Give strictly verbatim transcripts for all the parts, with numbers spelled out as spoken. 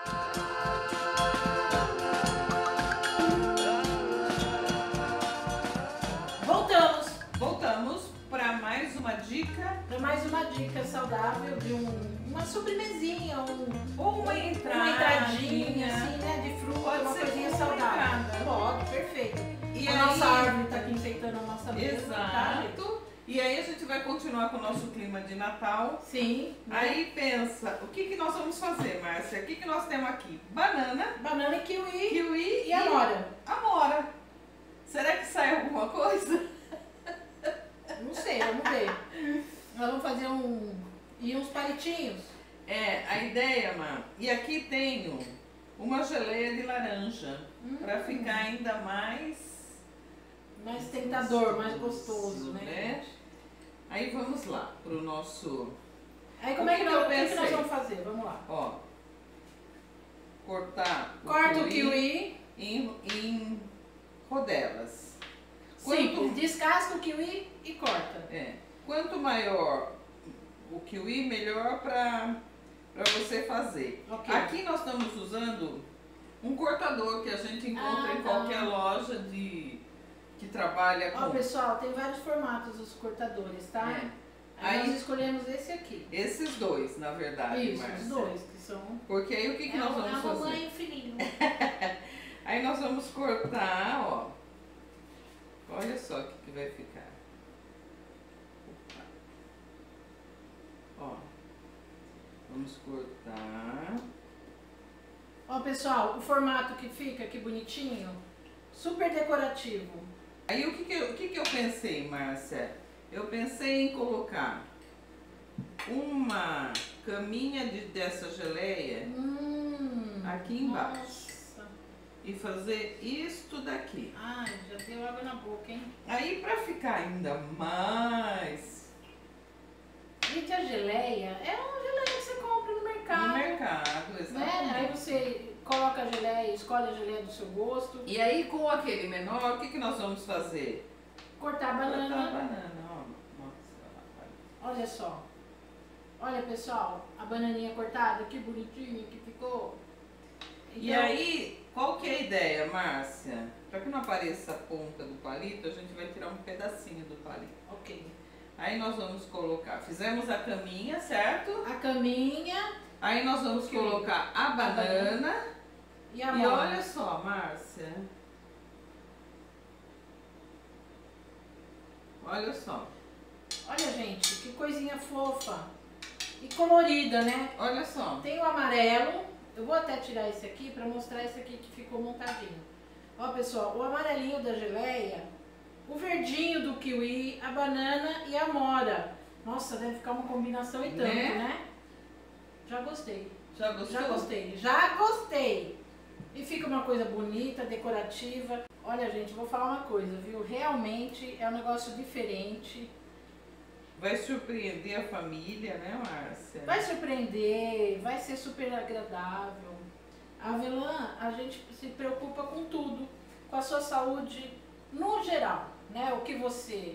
Voltamos! Voltamos para mais uma dica. Para mais uma dica saudável de um, uma sobremesinha, um, Ou uma entrada, uma entradinha, assim, né? De fruta, pode uma ser coisinha uma saudável. entrada. Pode, perfeito. E a aí... nossa árvore está aqui enfeitando a nossa mesa. Tá, gente? Exato. E aí a gente vai continuar com o nosso clima de Natal. Sim. Aí pensa, o que, que nós vamos fazer, Márcia? O que, que nós temos aqui? Banana, Banana e kiwi, kiwi e amora. amora. Será que sai alguma coisa? Não sei, vamos ver. Nós vamos fazer um... e uns palitinhos. É, a ideia, Má. E aqui tenho uma geleia de laranja, Hum. para ficar ainda mais... Mais tentador, mais gostoso, né? né? Aí vamos lá pro nosso... Aí como O é que que, que nós, eu o que que nós pensei? vamos fazer? Vamos lá. Ó, cortar Corta o kiwi. em, em rodelas. Simples, descasca o kiwi e corta. É, quanto maior o kiwi, melhor para você fazer. Ok. Aqui nós estamos usando um cortador que a gente encontra Ah, em tá. qualquer loja de, que trabalha com... Ó, pessoal, tem vários formatos os cortadores, tá? É. Aí, Aí- nós escolhemos esse aqui. Esses dois, na verdade, Isso, Márcia. os dois, que são... Porque aí o que, que é nós o, vamos é o fazer? tamanho fininho. Aí nós vamos cortar, ó. Olha só o que, que vai ficar. Opa. Ó. Vamos cortar. Ó, pessoal, o formato que fica aqui bonitinho, super decorativo. Aí o que, que, eu, o que, que eu pensei, Márcia? Eu pensei em colocar uma caminha de, dessa geleia Hum, aqui embaixo. Nossa. E fazer isto daqui. Ai, já deu água na boca, hein? Aí pra ficar ainda mais Gente, a geleia é uma geleia que você compra no mercado. no mercado, Né? exatamente. Aí você coloca a geleia, escolhe a geleia do seu gosto. E aí com aquele menor, o que, que nós vamos fazer? Cortar a Cortar a banana. banana, ó. Nossa, Olha só. Olha, pessoal, a bananinha cortada, que bonitinha que ficou. E Então, aí, qual que é a ideia, Márcia? Para que não apareça a ponta do palito, a gente vai tirar um pedacinho do palito. ok. Aí nós vamos colocar, fizemos a caminha, certo? A caminha Aí nós vamos Ok. colocar a banana. e a E mola. olha só, Márcia. Olha só. Olha, gente, que coisinha fofa. E colorida, né? Olha só. Tem o amarelo. Eu vou até tirar esse aqui para mostrar esse aqui que ficou montadinho. Ó, pessoal, o amarelinho da geleia, o verdinho do kiwi, a banana e a amora. Nossa, deve ficar uma combinação e tanto, Né? né? Já gostei. Já gostou? Já gostei. Já gostei. E fica uma coisa bonita, decorativa. Olha, gente, vou falar uma coisa, viu? Realmente é um negócio diferente. Vai surpreender a família, né, Márcia? Vai surpreender, vai ser super agradável. A Avelã, a gente se preocupa com tudo, com a sua saúde no geral, né? O que você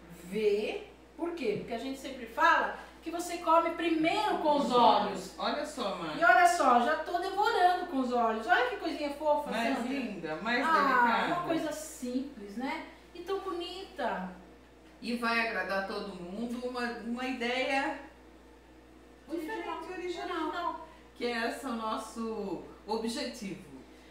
vê, por quê? Porque a gente sempre fala que você come primeiro com os olhos. Olha só, E Márcia. olha só, já tô devorando com os olhos. Olha que coisinha fofa, Mais Sandra. linda, mais Ah, delicada. uma coisa simples, né? E tão bonita. E vai agradar todo mundo, uma, uma ideia diferente, original. Que é esse o nosso objetivo.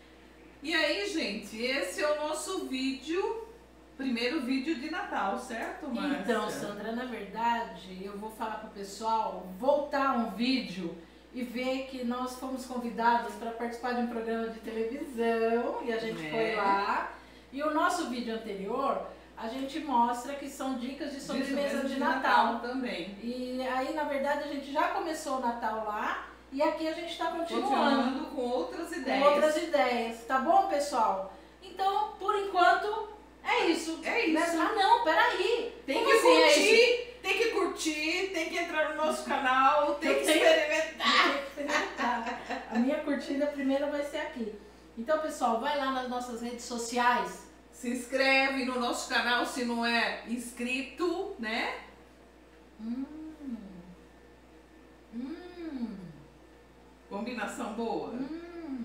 E aí, gente, esse é o nosso vídeo, primeiro vídeo de Natal, certo, Márcia? Então, Sandra, na verdade, eu vou falar para o pessoal voltar um vídeo e ver que nós fomos convidados para participar de um programa de televisão e a gente É. foi lá. E o nosso vídeo anterior, a gente mostra que são dicas de sobremesa de, de Natal. também. E aí, na verdade, a gente já começou o Natal lá e aqui a gente está continuando. Continuando com outras Com ideias. outras ideias, tá bom, pessoal? Então, por enquanto, é isso. É isso. Né? Ah, não, peraí. Tem Como que assim é isso? curtir, tem que curtir, tem que entrar no nosso canal, tem Eu que tenho- experimentar. Tem que experimentar. A minha curtida primeira vai ser aqui. Então, pessoal, vai lá nas nossas redes sociais. Se inscreve no nosso canal se não é inscrito, né? Hum. Hum. Combinação boa. Hum.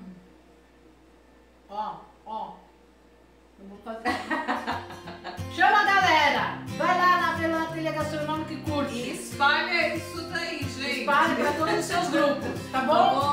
Ó, ó. Eu vou fazer. Chama a galera! Vai lá na Avelã Trilha Gastronômica e curte. E espalha isso daí, gente. Espalha para todos os seus grupos, tá bom? Tá bom?